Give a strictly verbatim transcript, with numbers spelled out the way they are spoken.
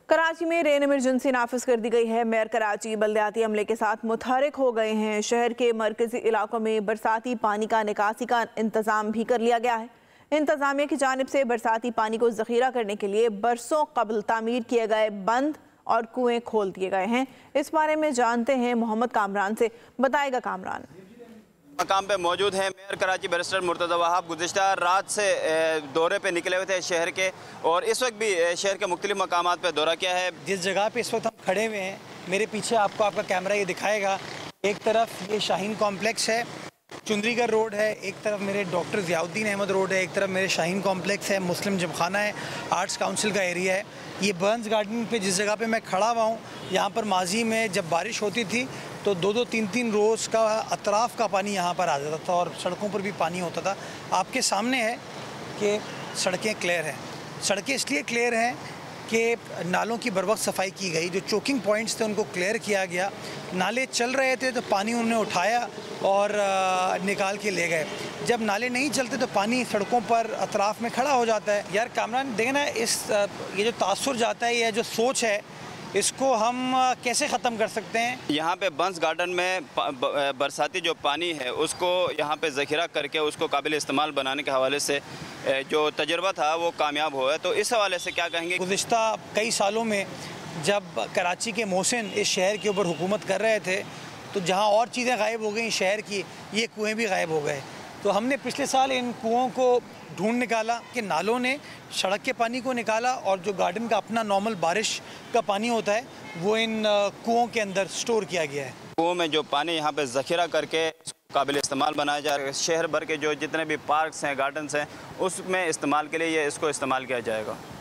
कराची में rain emergency नाफिज कर दी गई है। मेयर कराची बल्दियाती अमले के साथ मुतहरिक हो गए हैं। शहर के मरकजी इलाकों में बरसाती पानी का निकासी का इंतज़ाम भी कर लिया गया है। इंतज़ामिया की जानिब से बरसाती पानी को ज़ख़ीरा करने के लिए बरसों कबल तामीर किए गए बंद और कुएँ खोल दिए गए हैं। इस बारे में जानते हैं मोहम्मद कामरान से। बताएगा कामरान। मकाम पे मौजूद हैं मेयर कराची बैरिस्टर मुर्तज़ा वहाब। गुज़िश्ता रात से दौरे पे निकले हुए थे शहर के, और इस वक्त भी शहर के मुख्तलिफ मकामात पे दौरा किया है। जिस जगह पे इस वक्त हम खड़े हुए हैं, मेरे पीछे आपको आपका कैमरा ये दिखाएगा। एक तरफ ये शाहीन कॉम्प्लेक्स है, चुंदरीगढ़ रोड है, एक तरफ मेरे डॉक्टर ज़ियाउद्दीन अहमद रोड है, एक तरफ मेरे शाहीन कॉम्प्लेक्स है, मुस्लिम जिमखाना है, आर्ट्स काउंसिल का एरिया है। ये बर्न्स गार्डन पे जिस जगह पे मैं खड़ा हुआ हूँ, यहाँ पर माजी में जब बारिश होती थी तो दो दो तीन तीन रोज़ का अतराफ़ का पानी यहाँ पर आ जाता था और सड़कों पर भी पानी होता था। आपके सामने है कि सड़कें क्लियर हैं। सड़कें इसलिए क्लियर हैं कि नालों की बर वक्त सफाई की गई, जो चोकिंग पॉइंट्स थे उनको क्लियर किया गया। नाले चल रहे थे तो पानी उन्होंने उठाया और निकाल के ले गए। जब नाले नहीं चलते तो पानी सड़कों पर अतराफ़ में खड़ा हो जाता है। यार कामरान देखें ना, इस ये जो तासुर जाता है, ये जो सोच है, इसको हम कैसे ख़त्म कर सकते हैं। यहाँ पे बंस गार्डन में बरसाती जो पानी है उसको यहाँ पे ज़ख़ीरा करके उसको काबिल इस्तेमाल बनाने के हवाले से जो तजुर्बा था वो कामयाब हुआ है। तो इस हवाले से क्या कहेंगे? गुज़िश्ता कई सालों में जब कराची के मोहसिन इस शहर के ऊपर हुकूमत कर रहे थे तो जहाँ और चीज़ें गायब हो गई शहर की, ये कुएँ भी गायब हो गए। तो हमने पिछले साल इन कुओं को ढूंढ निकाला कि नालों ने सड़क के पानी को निकाला और जो गार्डन का अपना नॉर्मल बारिश का पानी होता है वो इन कुओं के अंदर स्टोर किया गया है। कुओं में जो पानी यहाँ पे ज़ख़ीरा करके काबिल इस्तेमाल बनाया जा रहा है। शहर भर के जो जितने भी पार्क्स हैं, गार्डन्स हैं, उसमें इस्तेमाल के लिए ये इसको इस्तेमाल किया जाएगा।